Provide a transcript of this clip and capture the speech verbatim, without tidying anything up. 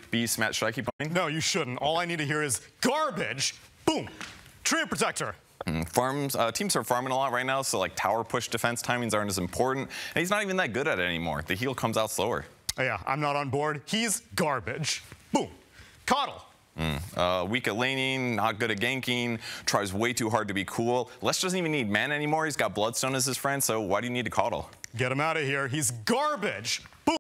Beast, Matt, should I keep playing? No, you shouldn't. All I need to hear is garbage. Boom. Tree Protector. Mm, farms, uh, teams are farming a lot right now, so like tower push defense timings aren't as important. And he's not even that good at it anymore. The heal comes out slower. Oh, yeah, I'm not on board. He's garbage. Boom. Coddle. Mm. Uh, weak at laning, not good at ganking, tries way too hard to be cool. Les doesn't even need mana anymore. He's got Bloodstone as his friend, so why do you need to coddle? Get him out of here. He's garbage. Boom.